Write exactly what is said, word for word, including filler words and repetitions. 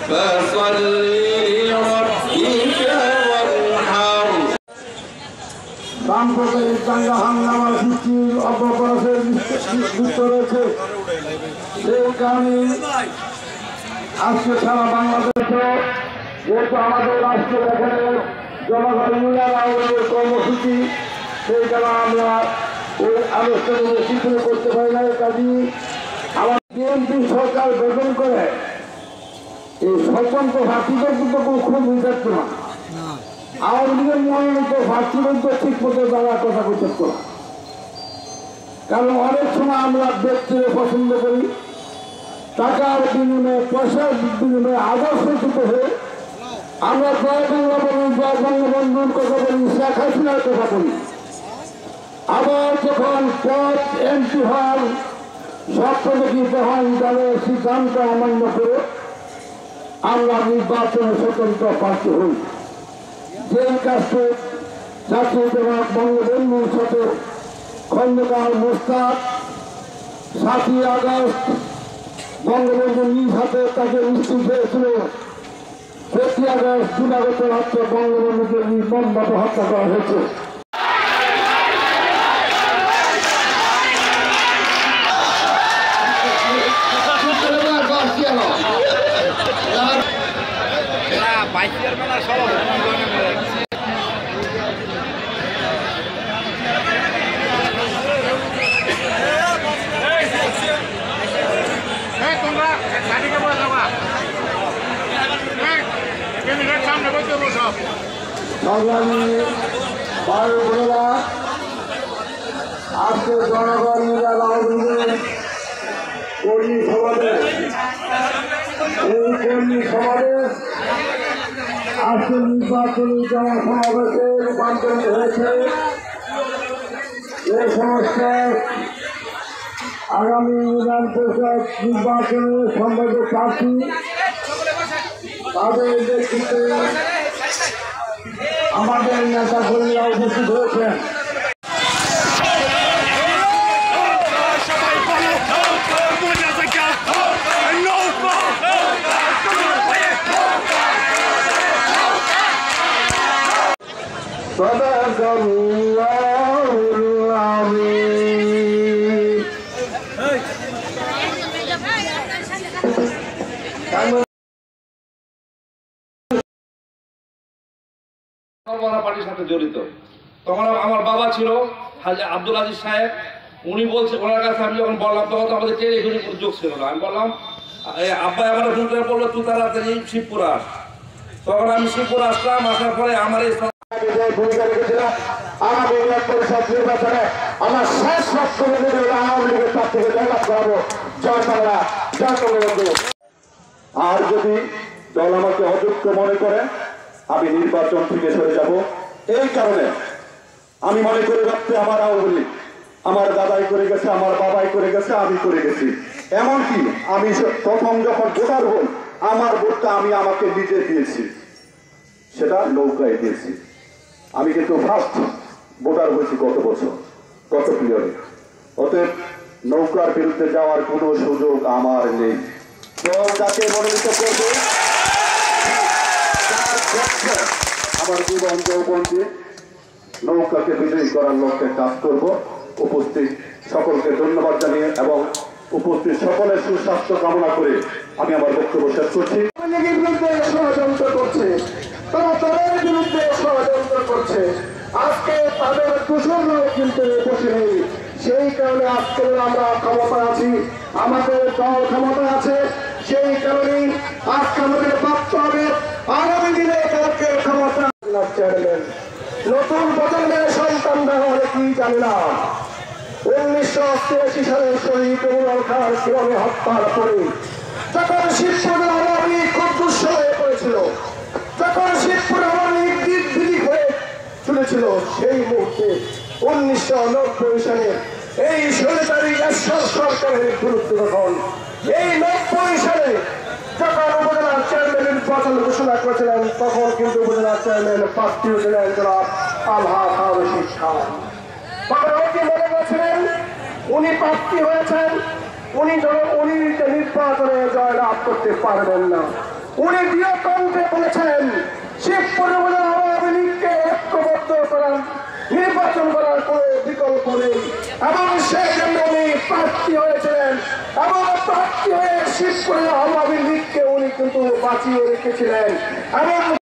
فصل لربك وانحر সাম্প্রদায়িক দাঙ্গা হাঙ্গামার সৃষ্টির অপপ্রয়াসের লিপ্ত রয়েছে। সেই কারণে আজকে সারা বাংলাদেশে যেহেতু আমাদের রাষ্ট্র এখানে জনগণ উন্নয়নের কর্মসূচি, সেই কারণে আমরা ওই আলোচনা শিথিল করতে পারি না। কাজী আমার বিএনপি সরকার গঠন করে এই স্বতন্ত্র প্রার্থীদের কিন্তু কোনো খুব নির্যাত না, আওয়ামী লীগের মনোনীত প্রার্থীদের তো ঠিক মতো তারা কথা প্রচার করা। কারণ অনেক সময় আমরা ব্যক্তিকে পছন্দ করি, টাকার বিনিময়ে পয়সার বিনিময়ে আদর্শচ্যুত হয়ে আমরা জয় বাংলা বলি, জয় বঙ্গবন্ধুর কথা বলি, শেখ হাসিনার কথা বলি। আবার যখন পদ এমপি হন স্বপ্ন দেখি তখন দলের সিদ্ধান্ত অমান্য করে আমরা নির্বাচনে স্বতন্ত্র প্রার্থী হই। যেই কাজটি জাতীয় জনক বঙ্গবন্ধুর সাথে খন্দকার মোস্তাক সাতই আগস্ট বঙ্গবন্ধু নিজ হাতে তাকে মৃত্যু পেয়েছিল। প্রতি আগস্ট দিনাগত হত্যা বঙ্গবন্ধুকে নির্মমভাবে হত্যা করা হয়েছে। সংগ্রামী ভাই বোনেরা, আজকে জনগণ মিলাদের কর্মী সমাবেশ, এই কর্মী সমাবেশ আজকে নির্বাচনী জনসমাবেশে রূপান্তরিত হয়েছে। এই সমস্ত আগামী ইউনিয়ন পরিষদ নির্বাচনে সম্ভাব্য প্রার্থী তাদের নেতৃত্বে আমাদের নেতা কর্মীরা উপস্থিত হয়েছেন। পার্টির সাথে জড়িত। তখন আমার বাবা ছিল হাজি আব্দুল আজিজ সাহেব, উনি বলছে ওনার কাছে আমি যখন বললাম তখন তো আমাদের টেলিফোনে কোনো যোগ ছিল না। আমি বললাম আব্বাই আমার ফোন করে বললো তুই তাড়াতাড়ি শিবপুর আস। তখন আমি শিবপুর আসলাম, আসার পরে আমার এই ভূমিকা রেখেছিলাম আগামী ইউনিয়ন পরিষদ নির্বাচনে আমরা শেষ লক্ষ্য রেখে আওয়ামী লীগের পক্ষ থেকে জয়লাভ করাবো। জয় বাংলা, জয় বঙ্গবন্ধু। আর যদি দল আমাকে অযোগ্য মনে করে আমি নির্বাচন থেকে সরে যাব। এই কারণে আমি মনে করে রাখতে আমার আওয়ামী লীগ আমার দাদাই করে গেছে, আমার বাবাই করে গেছে, আমি করে গেছি। এমনকি আমি প্রথম যখন ভোটার হই আমার ভোটটা আমি আমাকে নিজে দিয়েছি, সেটা নৌকায় দিয়েছি। আমি কিন্তু ফার্স্ট ভোটার হয়েছি গত বছর, গত পিরিয়ডে। অতএব নৌকার বিরুদ্ধে যাওয়ার কোনো সুযোগ আমার নেই। দল যাকে মনোনীত করবে আমার জীবন যৌবন দিয়ে নৌকাকে বিজয়ী করার লক্ষ্যে কাজ করব। উপস্থিত সকলকে ধন্যবাদ জানিয়ে এবং উপস্থিত সকলের সুস্বাস্থ্য কামনা করে আমি আমার বক্তব্য শেষ করছি। বিরুদ্ধে ষড়যন্ত্র করছে, তারা তাদের বিরুদ্ধে ষড়যন্ত্র করছে। আজকে তাদের দূষণরাও কিন্তু বসে নেই। সেই কারণে আজকে আমরা ক্ষমতা আছি, আমাদের দল ক্ষমতা আছে। সেই কারণেই আজকে আমাদের ভাবতে হবে আগামী দিনে কালকে ক্ষমতা চেয়ারম্যান নতুন প্রজন্মের সন্তানরা অনেকেই জানে না উনিশশো অষ্টআশি সালের শহীদ ইমরান খান কিভাবে হত্যার পরে যখন শিবপুর আওয়ামী লীগ খুব দুঃস্ব হয়ে পড়েছিল, যখন শিবপুর আওয়ামী লীগ দিক বিদিক হয়ে চলেছিল, সেই মুহূর্তে উনিশশো নব্বই সালে এই স্বৈরাচারী এরশাদ সরকারের বিরুদ্ধে যখন এই নব্বই সালে যখন উপজেলা চেয়ারম্যান নির্বাচন ঘোষণা করেছিলেন তখন কিন্তু উপজেলা চেয়ারম্যান প্রার্থী ছিলেন জনাব আলহাজ রশিদ খান। তবে অনেকে মনে করেছিলেন উনি প্রার্থী হয়েছেন, উনি উনি নির্বাচনে জয়লাভ করতে পারবেন না। উনি দৃঢ় কণ্ঠে বলেছেন শিবপুর আওয়ামী লীগকে ঐক্যবদ্ধ করার নির্বাচন করার কোনো বিকল্প নেই এবং সেই জন্য উনি প্রার্থী হয়েছিলেন এবং প্রার্থী হয়ে শিবপুরের আওয়ামী লীগকে উনি কিন্তু বাঁচিয়ে রেখেছিলেন এবং